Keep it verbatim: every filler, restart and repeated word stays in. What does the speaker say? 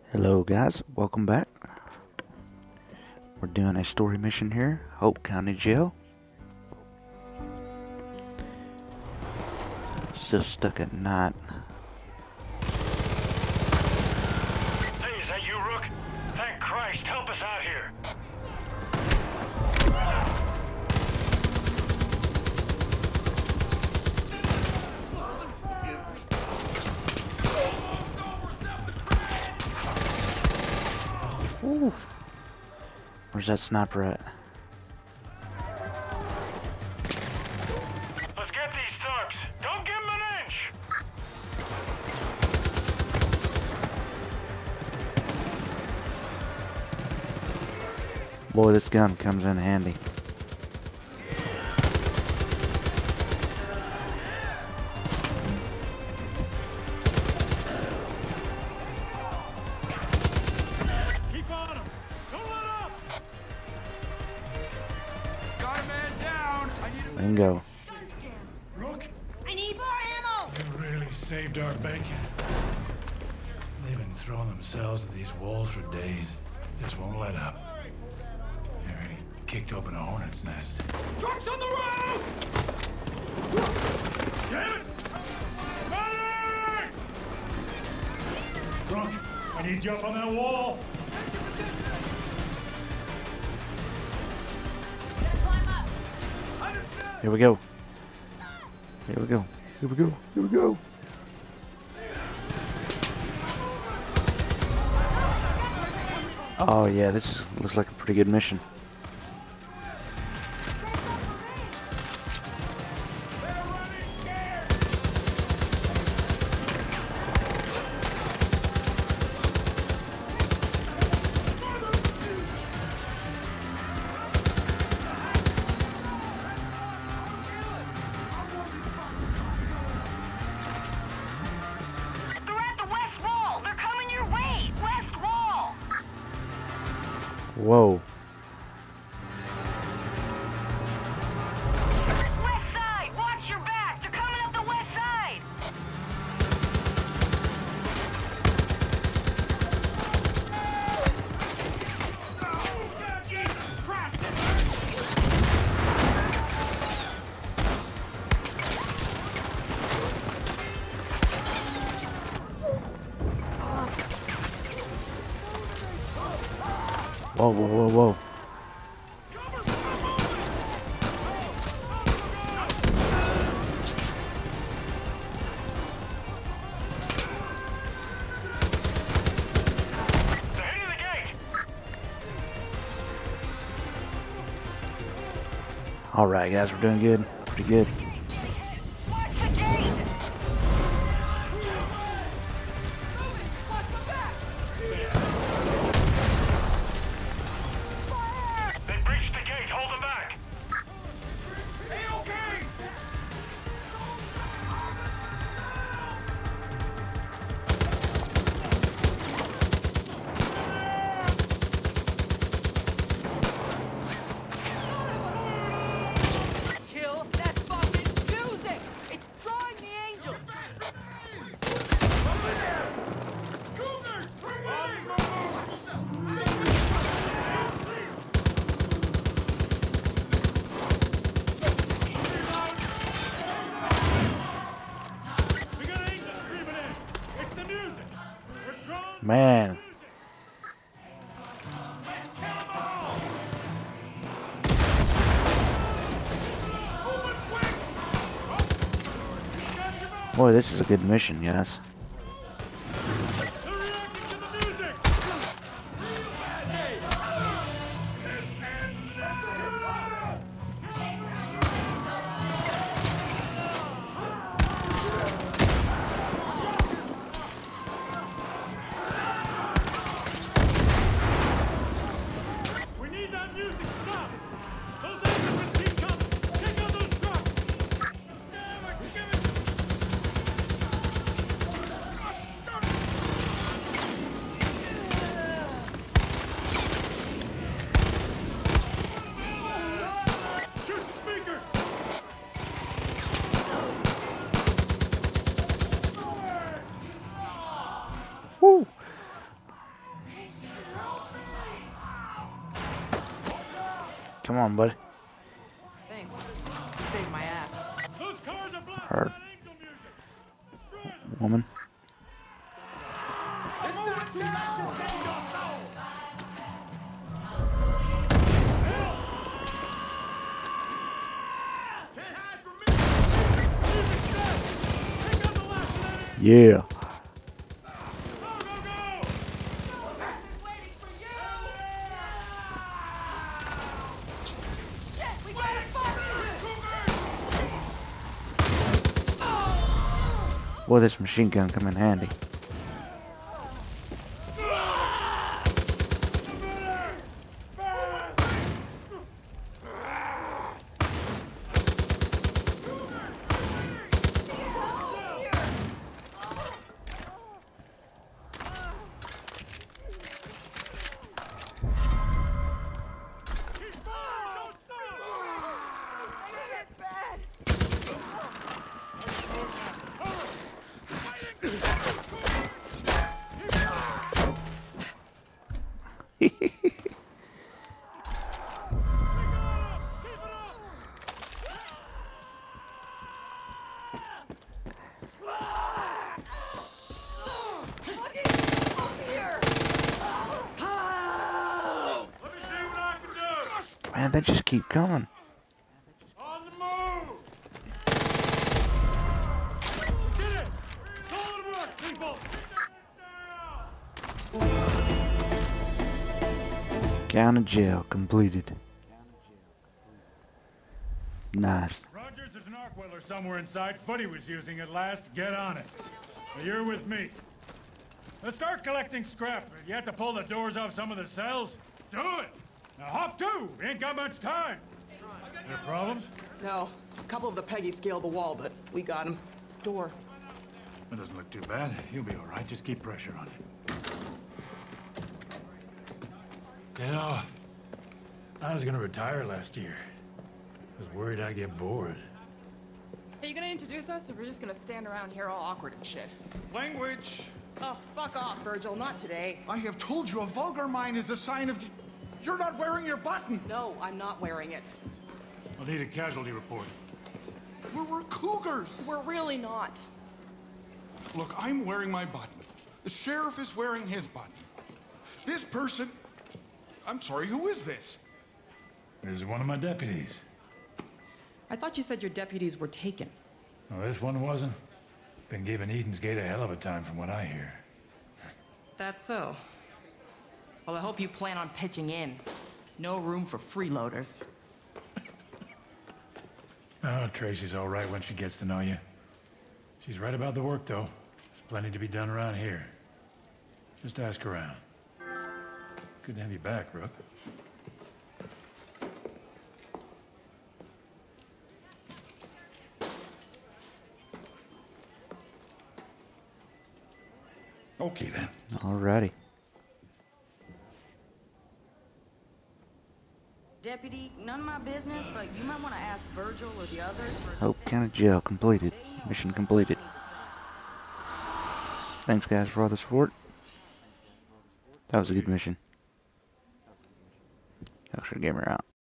Hello guys, welcome back. We're doing a story mission here, Hope County Jail. Still stuck at night. Hey, is that you, Rook? Thank Christ, help us out here. Ooh. Where's that sniper at? Let's get these thugs. Don't give them an inch. Boy, this gun comes in handy. Keep on them. Don't let up. Got a man down. I need a Bingo. Rook. I need more ammo! You really saved our bacon. They've been throwing themselves at these walls for days. Just won't let up. They already kicked open a hornet's nest. Trucks on the road! Damn it! Money! Rook, I need you up on that wall. Here we go. Here we go. Here we go. Here we go. Oh yeah, this is, looks like a pretty good mission. They're at the west wall! They're coming your way! West wall! Whoa. West side! Watch your back! They're coming up the west side! Whoa, whoa, whoa, whoa. They're hitting the gate. Alright guys, we're doing good. Pretty good. Watch the gate! They breached the gate. Hold them back. Kill that fucking music! It's drawing the angels! We got angels screaming in. It's the music. We're drawn. Man. Boy, this is a good mission, guys. They're reacting to the music. We need that music. Stop. Those angels keep coming. Take out those trucks. Damn it, give it. Shoot the speaker. Woo. Come on, buddy. Thanks. Saved my ass. Those cars are blasting Hurt. that angel music. Run! Woman. Yeah. Go, go, go! Shit, we gotta fuck Boy, this machine gun come in handy. Fucking up here! Let me see what I can do! Man, they just keep coming. On the move! Get it! Solid work, people! County jail completed. Nice. Rogers, there's an arc welder somewhere inside. Footy was using it last. Get on it. Now you're with me. Let's start collecting scrap. You have to pull the doors off some of the cells. Do it! Now hop to! We ain't got much time. There problems? No, a couple of the Peggy scaled the wall, but we got him. Door. That doesn't look too bad. He'll be all right. Just keep pressure on it. You know, I was gonna retire last year. I was worried I'd get bored. Are you gonna introduce us, or we're just gonna stand around here all awkward and shit? Language! Oh, fuck off, Virgil. Not today. I have told you a vulgar mind is a sign of... You're not wearing your button! No, I'm not wearing it. I'll need a casualty report. We're, we're cougars! We're really not. Look, I'm wearing my button. The sheriff is wearing his button. This person... I'm sorry, who is this? This is one of my deputies. I thought you said your deputies were taken. Well, this one wasn't. Been giving Eden's Gate a hell of a time from what I hear. That's so. Well, I hope you plan on pitching in. No room for freeloaders. Oh, Tracy's all right when she gets to know you. She's right about the work, though. There's plenty to be done around here. Just ask around. Good to have you back, Rook. Okay, then. Alrighty. Deputy, none of my business, but you might want to ask Virgil or the others for... Hope County jail completed. Mission completed. Thanks, guys, for all the support. That was a good mission. Extra Gamer out.